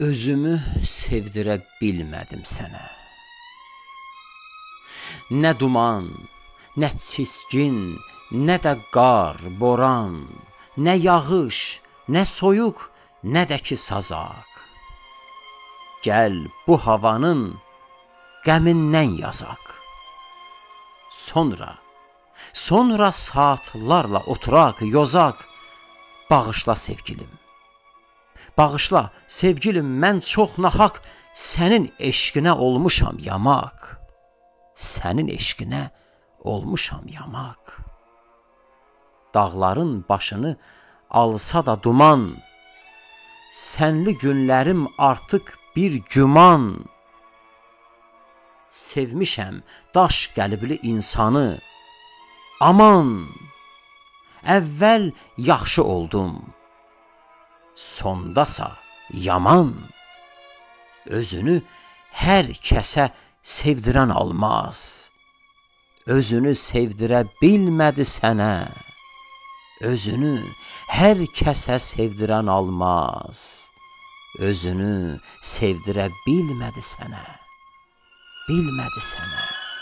Özümü sevdirə bilmədim sənə. Nə duman, nə çiskin, nə də qar, boran, nə yağış, nə soyuq, nə də ki sazaq. Gəl bu havanın qəmindən yazaq. Sonra saatlarla oturaq, yozaq. Bağışla sevgilim. Bağışla sevgilim, mən çox nahaq sənin eşqinə olmuşam yamaq. Sənin eşqinə olmuşam yamaq. Dağların başını alsa da duman, sənli günlərim artıq bir güman. Sevmişəm daş qəlbli insanı, aman, əvvəl yaxşı oldum, sondasa yaman. Özünü hər kəsə sevdirən almaz, özünü sevdirə bilmədi sənə. Özünü hər kəsə sevdirən almaz, özünü sevdirə bilmədi sənə, bilmədi sənə.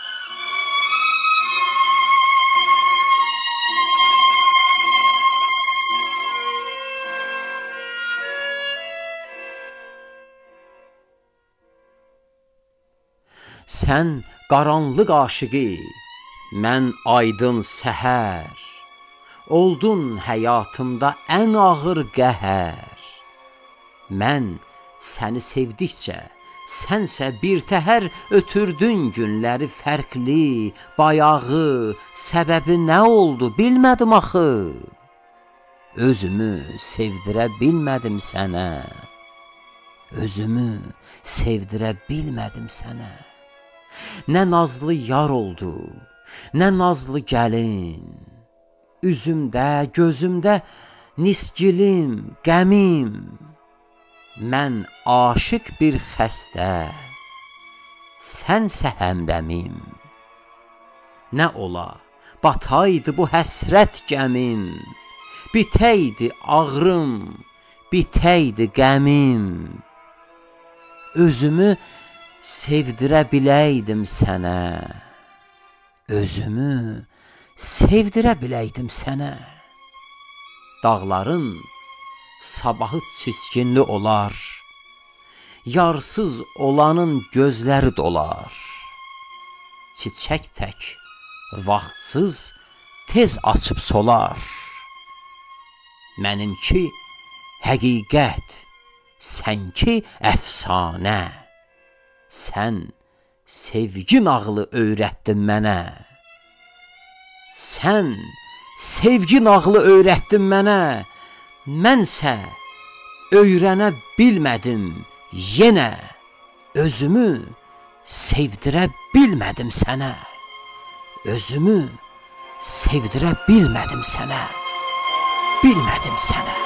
Sən qaranlıq aşıqı, mən aydın səhər, oldun həyatımda ən ağır qəhər. Mən səni sevdikcə, sənsə birtəhər ötürdün günləri fərqli, bayağı, səbəbi nə oldu bilmədim axı. Özümü sevdirə bilmədim sənə, özümü sevdirə bilmədim sənə. Nə nazlı yar oldu, nə nazlı gəlin, üzümdə, gözümdə nisgilim, qəmim. Mən aşiq bir xəstə, sənsə həmdəmim. Nə ola, bataydı bu həsrət gəmim, bitəydi ağrım, bitəydi qəmim. Özümü sevdirə biləydim sənə, özümü sevdirə biləydim sənə. Dağların sabahı çiskinli olar, yarsız olanın gözləri dolar. Çiçək tək vaxtsız tez açıb solar. Mənimki həqiqət, sənki əfsanə. Sən sevgi nağılı öyrətdin mənə. Sən sevgi nağılı öyrətdin mənə. Mənsə öyrənə bilmədim yenə. Özümü sevdirə bilmədim sənə. Özümü sevdirə bilmədim sənə. Bilmədim sənə.